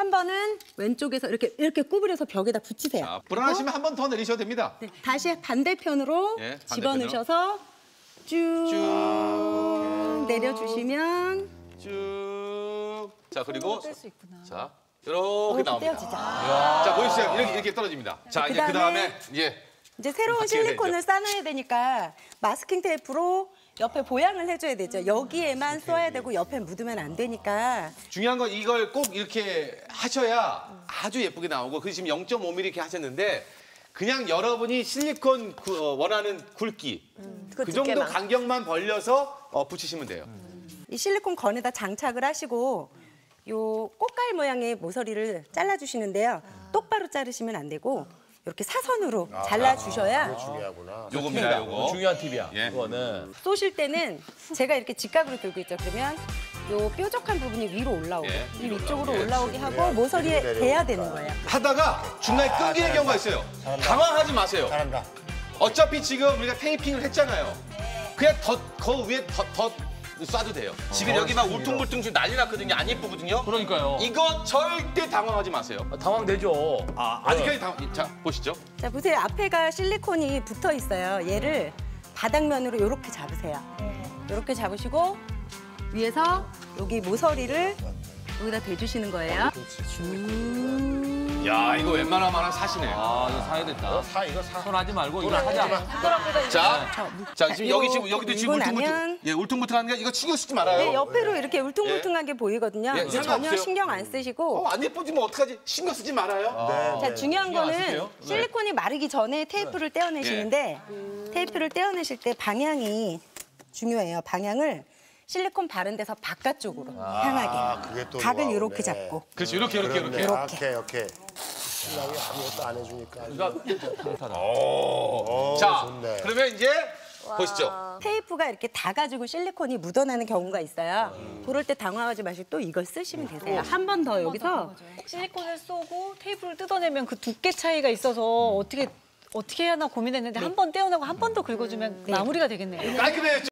한 번은 왼쪽에서 이렇게 구부려서 벽에다 붙이세요. 자, 불안하시면 한 번 더 내리셔도 됩니다. 네, 다시 반대편으로 예, 반대편으로. 집어넣으셔서 쭉 내려주시면 쭉. 자, 그리고 뗄 수 있구나. 자, 이렇게 나옵니다. 떼어지죠. 자, 보이시죠? 이렇게 떨어집니다. 자, 이제 그다음에 이제 새로운 바뀌어야 실리콘을 싸놔야 되니까 마스킹 테이프로 옆에 보양을 해줘야 되죠. 여기에만 쏘아야 되고 옆에 묻으면 안 되니까. 중요한 건 이걸 꼭 이렇게 하셔야 아주 예쁘게 나오고, 그 지금 0.5mm 이렇게 하셨는데 그냥 여러분이 실리콘 원하는 굵기 그 정도 간격만 벌려서 붙이시면 돼요. 이 실리콘 건에다 장착을 하시고 요 꽃갈 모양의 모서리를 잘라주시는데요. 똑바로 자르시면 안 되고 이렇게 사선으로 잘라주셔야 중요하구나. 요겁니다, 요거. 중요한 팁이야. 예. 그거는. 쏘실 때는 제가 이렇게 직각으로 들고 있죠. 그러면 요 뾰족한 부분이 위로 올라오고 예, 이 위로 위쪽으로 올라오게. 올라오게 하고 모서리에 대야 되는 거예요. 하다가 중간에 끊기는 경우가 있어요. 당황하지 마세요. 잘한다. 어차피 지금 우리가 테이핑을 했잖아요. 그냥 그 위에 더 쏴도 돼요. 지금 여기 막 울퉁불퉁 지금 난리 났거든요. 안 예쁘거든요. 그러니까요. 이거 절대 당황하지 마세요. 당황되죠. 아직까지 자, 보시죠. 자, 보세요. 앞에가 실리콘이 붙어 있어요. 얘를 바닥면으로 이렇게 잡으세요. 이렇게 잡으시고 위에서 여기 모서리를 여기다 대주시는 거예요. 야, 이거 웬만하면 사시네. 아, 이거 사야겠다. 이거 사. 손하지 말고 이거 하자. 자, 지금 여기도 지금 밀고 나면 울퉁불퉁한 게 이거 신경 쓰지 말아요. 네, 옆으로 이렇게 울퉁불퉁하게 보이거든요. 예, 이거 상관없어요. 전혀 신경 안 쓰시고 안 예쁘지면 어떡하지? 신경 쓰지 말아요. 자, 중요한 신경 안 거는 쓸게요. 실리콘이 마르기 전에 테이프를 떼어내시는데 테이프를 떼어내실 때 방향이 중요해요. 방향을 실리콘 바른 데서 바깥쪽으로 향하게. 그게 또 각을 노하우네. 이렇게 잡고. 그렇지, 이렇게. 이렇게. 신랑이 아무것도 안 해주니까. 자, 좋네. 그러면 이제 보시죠. 테이프가 이렇게 닿아가지고 실리콘이 묻어나는 경우가 있어요. 그럴 때 당황하지 마시고 또 이걸 쓰시면 되세요. 한 번 더 여기서 실리콘을 쏘고 테이프를 뜯어내면 그 두께 차이가 있어서 어떻게 해야 하나 고민했는데 한 번 떼어내고 한 번 더 긁어주면 마무리가 되겠네요. 깔끔해졌죠?